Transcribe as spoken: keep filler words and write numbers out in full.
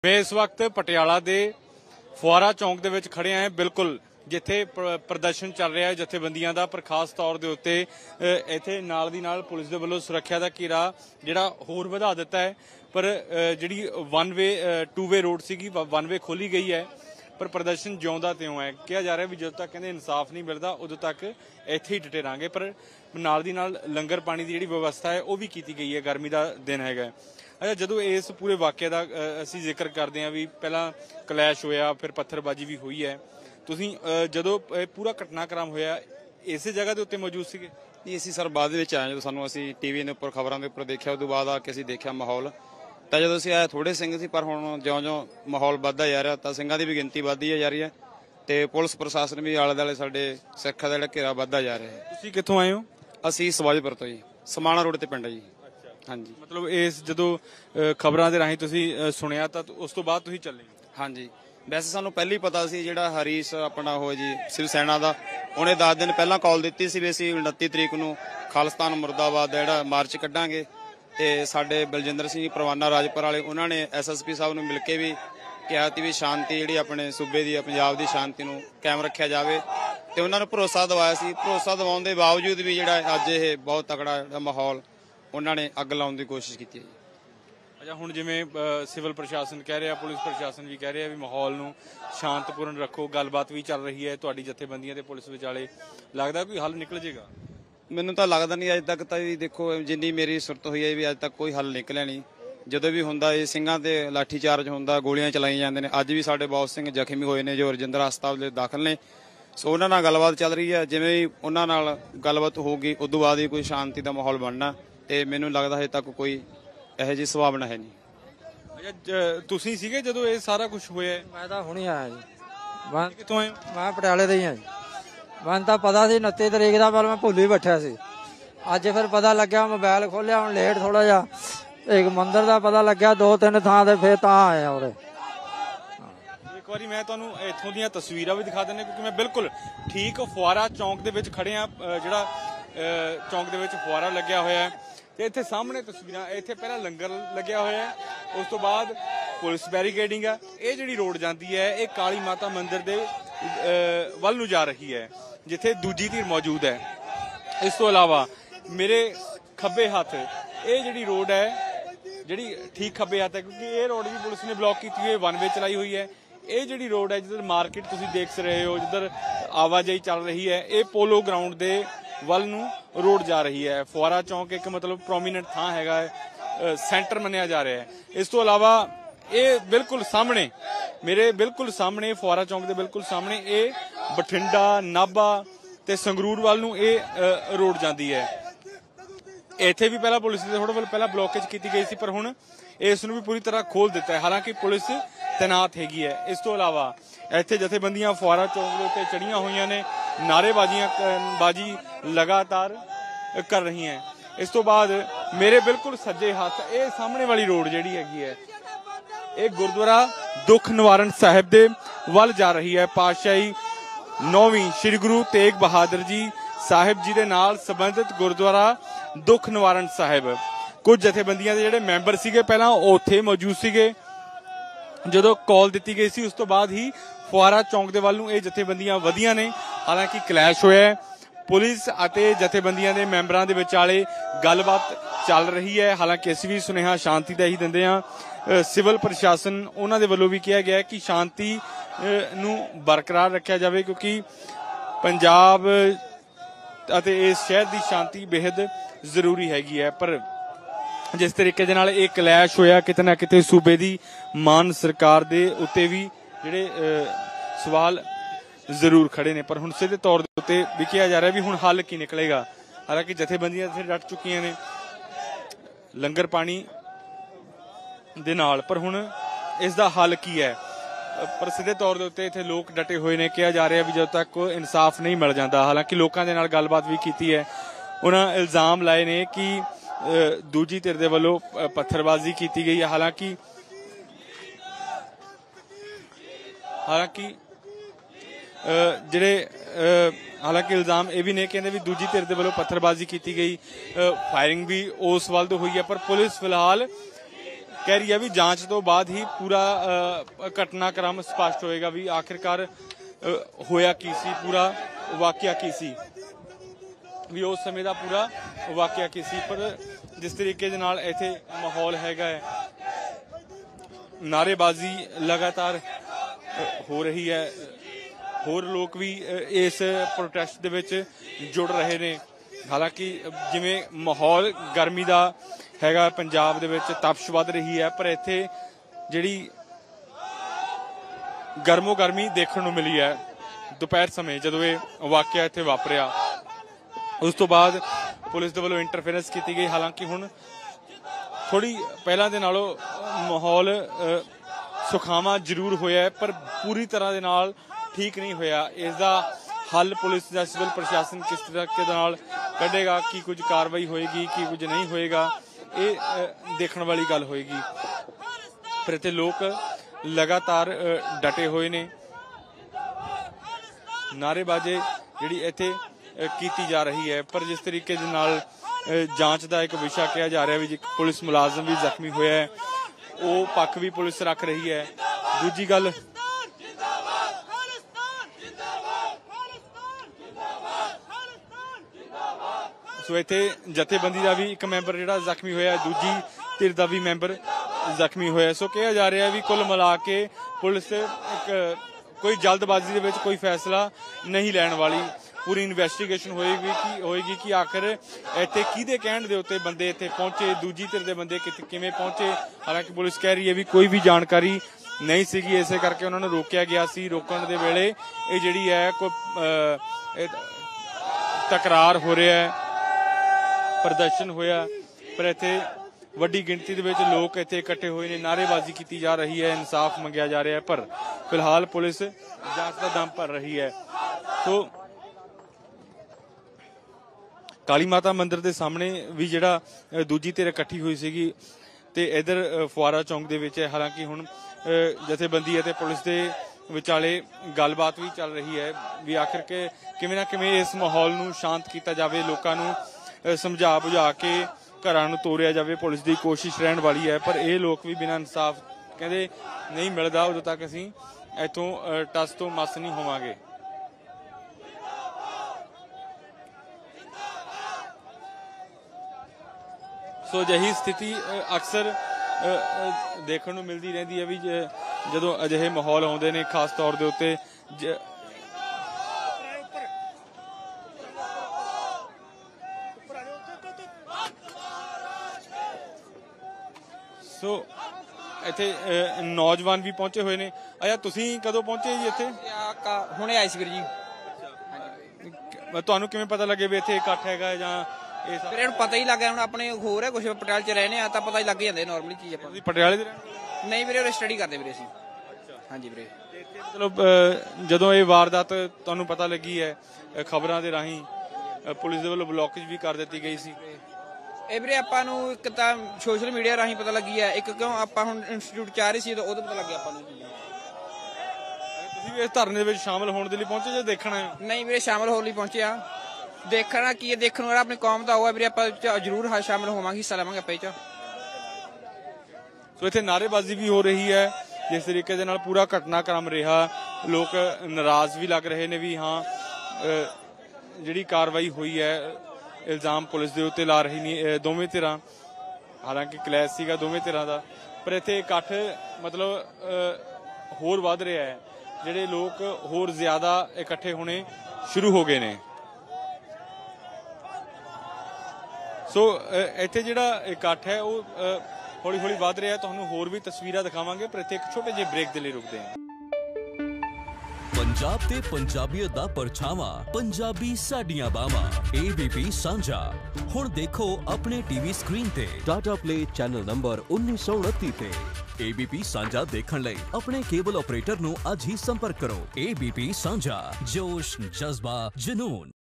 मैं इस वक्त पटियाला के फुआरा चौंक दे विच खड़े हैं, बिल्कुल जिथे प्रदर्शन चल रहा है जथेबंदियां दा, पर खास तौर के उत्ते इत्थे नाल दी नाल पुलिस दे वल्लों सुरक्षा का घेरा जिहड़ा होर वधा दिता है। पर जिहड़ी one way two way road सीगी वन वे खोली गई है, पर प्रदर्शन जिउंदा त्यों है। कहा जा रहा है भी जदों तक कहंदे इंसाफ नहीं मिलता उदों तक इत्थे ही डटे रहांगे। पर नाल दी नाल लंगर पानी की जिहड़ी व्यवस्था है वह भी की गई है, गर्मी का दिन है। अच्छा, जदों इस पूरे वाक़े का असीं जिक्र करते हैं भी पहला क्लैश होया, फिर पत्थरबाजी भी हुई है, तुसीं जदों पूरा घटनाक्रम होया इस जगह के उत्ते मौजूद सीगे? नहीं, असीं सर बाद विच आए, जो सानूं असीं टीवी के उपर खबरों के उपर देखा, उस बाद आके असीं देखा माहौल। तो जो असीं आए थोड़े सिंह सी, पर हुण ज्यों ज्यों माहौल वधदा जा रहा तो सिंघां की भी गिनती वधदी जा रही है, तो पुलिस प्रशासन भी आले दुआले साडे सिक्खां दा जिहड़ा घेरा वधदा जा रहा है। तुसीं कित्थों आए हो? असीं सवाजपुर तो जी, समाणा रोड ते पिंड है जी। हाँ जी, मतलब इस जदों खबरां दे राहीं तुसीं सुनिया तो उस तो बाद तुसीं चले? हाँ जी, वैसे सानू पहले ही पता सी जिहड़ा हरीश अपना हो जी शिव सेना का, उन्हें दस दिन पहला कॉल दी सी भी असीं उनतीस तरीक नूं खालिस्तान मुर्दाबाद दा जिहड़ा मार्च कड्डांगे। ते साडे बलजिंदर सिंह परवाना राजपुर वाले उन्होंने एस एस पी साहब नूं मिल के भी कहा कि भी शांति जिहड़ी अपने सूबे की पंजाब की शांति नूं कायम रखा जाए, तो उन्होंने भरोसा दवाया सी। भरोसा दवाउण दे बावजूद भी जिहड़ा अज ये बहुत तगड़ा जिहड़ा माहौल उन्होंने अग लाउण की कोशिश की है। अच्छा, हुण जिवें सिविल प्रशासन कह रहा, पुलिस प्रशासन भी कह रहा भी माहौल नूं शांतपूर्ण रखो, गलबात भी चल रही है तुहाडी जथेबंदियां ते पुलिस विचाले, लगदा कोई हल निकल जाएगा? मैनूं तां लगदा नहीं, अज तक तो भी देखो जिन्नी मेरी सुरत हुई है भी अज तक कोई हल निकलिया नहीं। जदों भी हुंदा ये सिंघां ते लाठी चार्ज हुंदा, गोलियां चलाई जांदे ने। अज भी साडे बहुत सिंह जख्मी होए ने जो रजिंदरा हस्पताल दे दाखिल ने। सो उन्हां नाल गलबात चल रही है, जिवें ही उन्हां नाल गलबात होगी उदों बाद ही कोई शांति का माहौल बनना, ते मैनूं लगदा हजे तक कोई इहो जी संभावना है नहीं। तुसीं सीगे जदों ये सारा कुछ होया? मैं तो हुणे आया जी। कित्थों आए? मैं पटियाले दा ही हां जी। मैनूं तां पता सी उनतीस तरीक दा, पर मैं भुल ही बैठा सी। अज फिर पता लग्या, मोबाइल खोलिया हुण लेट थोड़ा जिहा, एक मंदिर का पता लग्या, दो तीन थां ते फिर तां आए उरे। एक बारी मैं तुहानूं इत्थों दीयां तस्वीरां भी दिखा दिंदा, क्योंकि मैं बिल्कुल ठीक फुआरा चौंक दे विच खड़े हां, जिहड़ा चौंक दे विच फुआरा लग्या होया है, ते इत्थे सामने तस्वीरां, इत्थे पहला लंगर लग्या होया है, उस तो बाद पुलिस बैरीकेडिंग है। ये जिहड़ी रोड जाती है ये काली माता मंदिर दे वल नूं जा रही है, जिथे दूजी धीर मौजूद है। इस तो इलावा मेरे खब्बे हथ ये जिहड़ी रोड है, जिहड़ी ठीक खब्बे हथ है, क्योंकि ये रोड भी पुलिस ने ब्लॉक की हुई है, वन वे चलाई हुई है। ये जिहड़ी रोड है जिधर मार्केट तुसीं देख रहे हो, जिधर आवाजाही चल रही है, ये पोलो ग्राउंड दे वल नूं रोड जा रही है। फुआरा चौंक एक मतलब प्रोमीनेंट थां हैगा, सेंटर मन्निया जा रहा है। इस तो इलावा ये बिल्कुल सामने, मेरे बिल्कुल सामने फुआरा चौंक दे बिल्कुल सामने ये बठिंडा, नाभा ते संगरूर वाल नूं ये रोड जाती है। इत्थे भी पहला पुलिस ने थोड़ा पहला ब्लॉकेज की गई सी, पर हुण इस नूं भी पूरी तरह खोल दिता है, हालांकि पुलिस तैनात हैगी है। इस तो इलावा इत्थे जथेबंदियां फुआरा चौंक दे उत्ते चढ़ियां होईयां ने, नारेबाजियां बाजी लगातार कर रही हैं। इस तो बाद मेरे बिल्कुल सज्जे हाथ ये सामने वाली रोड जिहड़ी हैगी है, ये गुरुद्वारा दुख निवारण साहिब दे वल जा रही है। पातशाही नौवीं श्री गुरु तेग बहादुर जी साहिब जी दे नाल संबंधित गुरुद्वारा दुख निवारण साहिब। कुछ जथेबंदियां दे जिहड़े मैंबर सीगे पहला उत्थे मौजूद सीगे, जदों कॉल दी गई सी उस तो बाद ही फुआरा चौंक दे वल नूं ये जथेबंदियां वधियां ने। हालांकि क्लैश होया है, पुलिस अते जथेबंदियां दे मैंबरां दे विचाले गलबात चल रही है। हालांकि असीं भी सुनेहा शांति दा ही दिंदे हां। सिविल प्रशासन उन्हां दे वल्लों भी कहा गया कि शांति नूं बरकरार रखा जाए, क्योंकि पंजाब अते इस शहर की शांति बेहद जरूरी हैगी है। पर जिस तरीके दे नाल ये क्लैश होया, किते ना किते सूबे की मान सरकार दे उत्ते भी जिहड़े सवाल जरूर खड़े ने। पर हुण सीधे तौर दे उत्ते भी कहा जा रहा है भी हुण हल की निकलेगा। हालांकि जथेबंदियां इत्थे डट चुकियां ने लंगर पानी दे नाल, पर हुण इस दा हल की है? पर सीधे तौर दे उत्ते इत्थे लोग डटे हुए ने। कहा जा रहा है भी जब तक इंसाफ नहीं मिल जाता, हालांकि लोकां दे नाल गलबात भी कीती है, उन्हां इल्जाम लाए ने कि दूजी धिर दे वल्लों पत्थरबाजी की गई है। हालांकि हालांकि जिहड़े हालांकि इल्जाम ये भी ने कहते भी दूजी धिर दे वल्लों पत्थरबाजी की गई, फायरिंग भी उस वल तो हुई है, पर पुलिस फिलहाल कह रही है भी जांच तो बाद ही पूरा घटनाक्रम स्पष्ट होएगा भी आखिरकार होया की सी, पूरा वाकया की सी, भी उस समय का पूरा वाकया की सी। पर जिस तरीके दे नाल इत्थे माहौल हैगा है, नारेबाजी लगातार हो रही है, होर लोग भी इस प्रोटेस्ट दे विच जुड़ रहे ने। हालांकि जिवें माहौल गर्मी का हैगा पंजाब दे विच, तपश वध रही है, पर इत्थे जिहड़ी गर्मो गर्मी देखण नूं मिली है दोपहर समय जदों ये वाकया इत्थे वापरिया। उस तो बाद पुलिस दे वल्लों इंटरफेरेंस की गई। हालांकि हुण थोड़ी पहलां दे नालों माहौल सुखावा जरूर होया है, पर पूरी तरह दे नाल ठीक नहीं होया। इसका हल पुलिस या सिविल प्रशासन किस तरीके दे नाल कढेगा, की कुछ कार्रवाई होएगी की कुछ नहीं होएगा, ये देखने वाली गल होएगी। पर इत्थे लोग लगातार डटे हुए ने, नारेबाजी जिहड़ी इत्थे कीती जा रही है। पर जिस तरीके दे नाल जांच का एक विषय कहा जा रहा है भी पुलिस मुलाजम भी जख्मी होया है, वो पक्ष भी पुलिस रख रही है। दूजी गल सो इत्थे जथेबंदी का भी एक मैंबर जिहड़ा जख्मी होया, दूजी धिर का भी मैंबर जख्मी होया। सो कहा जा रहा है भी कुल मिला के पुलिस एक कोई जल्दबाजी दे विच कोई फैसला नहीं लैण वाली, पूरी इन्वेस्टिगेशन होएगी कि होएगी कि आखिर इत्थे किहदे कहण दे उत्ते बंदे इत्थे पहुंचे, दूजी धिर दे बंदे किवें पहुंचे। हालांकि पुलिस कह रही है भी कोई भी जानकारी नहीं सीगी, इसे करके उन्होंने रोकिया गया सी। रोकण दे वेले ये जिहड़ी है कोई तकरार हो रहा है, प्रदर्शन होया, पर इत्थे वड्डी गिणती दे विच लोग इत्थे इकट्ठे हुए ने, नारेबाजी की जा रही है, इंसाफ मंगिया जा रहा है। पर फिलहाल पुलिस जांच का दम भर रही है। तो काली माता मंदिर के सामने भी जिहड़ा दूजी धिर इकट्ठी हुई सीगी ते इधर फुआरा चौंक दे विच है। हालांकि हुण जथेबंदी ते पुलिस के विचाले गलबात भी चल रही है भी आखिर के किवें ना किवें इस माहौल नूं शांत किया जाए, लोकां नूं समझा बुझा के घरां नूं तोरिया जाए, पुलिस की कोशिश रहने वाली है। पर ये लोग भी बिना इंसाफ कहते नहीं मिलता उदों तक असीं इत्थों टस तो मस नहीं होवांगे। सो अजिही स्थिति अक्सर देखने नूं मिलती रहती है भी जदों अजिहे माहौल आउंदे ने, खास तौर के उत्ते सो इत्थे नौजवान भी पहुंचे हुए ने। अच्छा तुसीं कदों पहुंचे जी इत्थे? हुणे आए सी वीर जी। तुहानूं किवें पता लगे भी इत्थे इकट्ठ हैगा जां फिर पता ही लग गया? अपने होर है कुछ पटियाले च रहने आ, पता ही लग जाता नॉर्मली चीज। पटियाले नहीं वीरे स्टडी करते वीरे असीं। हाँ जी वीरे। मतलब जदों ये वारदात तुहानूं पता लगी है खबरां दे राहीं पुलिस दे वल्लों ब्लॉकेज भी कर दित्ती गई सी? ਇਹ ਵੀਰੇ ਆਪਾਂ ਨੂੰ ਇੱਕ ਤਾਂ ਸੋਸ਼ਲ ਮੀਡੀਆ ਰਾਹੀਂ ਪਤਾ ਲੱਗੀ ਹੈ, ਇੱਕ ਕਿਉਂ ਆਪਾਂ ਹੁਣ ਇੰਸਟੀਚਿਊਟ ਚ ਆ ਰਹੇ ਸੀ ਤਾਂ ਉਹਦੇ ਪਤਾ ਲੱਗਿਆ ਆਪਾਂ ਨੂੰ। ਤੁਸੀਂ ਵੀ ਇਸ ਧਰਨੇ ਦੇ ਵਿੱਚ ਸ਼ਾਮਲ ਹੋਣ ਦੇ ਲਈ ਪਹੁੰਚੇ ਜਾਂ ਦੇਖਣਾ ਹੈ? ਨਹੀਂ ਵੀਰੇ ਸ਼ਾਮਲ ਹੋਣ ਲਈ ਪਹੁੰਚੇ ਆ। ਦੇਖਣਾ ਕੀ ਹੈ, ਦੇਖਣ ਵਾਲਾ ਆਪਣੀ ਕੌਮ ਦਾ ਉਹ ਹੈ ਵੀਰੇ, ਆਪਾਂ ਜ਼ਰੂਰ ਸ਼ਾਮਲ ਹੋਵਾਂਗੇ, ਹਿੱਸਾ ਲਵਾਂਗੇ ਆਪਾਂ ਇਹ ਚ। ਸੋ ਇੱਥੇ ਨਾਅਰੇਬਾਜ਼ੀ ਵੀ ਹੋ ਰਹੀ ਹੈ ਜਿਸ ਤਰੀਕੇ ਦੇ ਨਾਲ ਪੂਰਾ ਘਟਨਾਕ੍ਰਮ ਰਿਹਾ। ਲੋਕ ਨਾਰਾਜ਼ ਵੀ ਲੱਗ ਰਹੇ ਨੇ ਵੀ ਹਾਂ ਜਿਹੜੀ ਕਾਰਵਾਈ ਹੋਈ ਹੈ इल्जाम पुलिस के उत्ते ला रही नहीं दोवें धिरां। हालांकि क्लैश सीगा दोवें धिरां दा, पर इत्थे इकट्ठ मतलब होर वध रहा है, जिहड़े लोग होर ज्यादा इकट्ठे होने शुरू हो गए ने। सो इत्थे जिहड़ा इकट्ठ है वो हौली हौली वध रहा है। तुहानूं होर भी तस्वीरां दिखावांगे, पर इत्थे एक छोटे ਜਿਹੇ ब्रेक दे लई रुकदे हां। पंजाब ते पंजाबीयत दा परछावां, पंजाबी साडियां बावां, एबीपी सांझा। हुण देखो अपने टीवी स्क्रीन ते टाटा प्ले चैनल नंबर उन्नीस सौ उनतीस ते। एबीपी सांझा देखण लई अपने केबल ऑपरेटर नूं अज ही संपर्क करो। एबीपी सांझा, जोश, जज्बा, जुनून।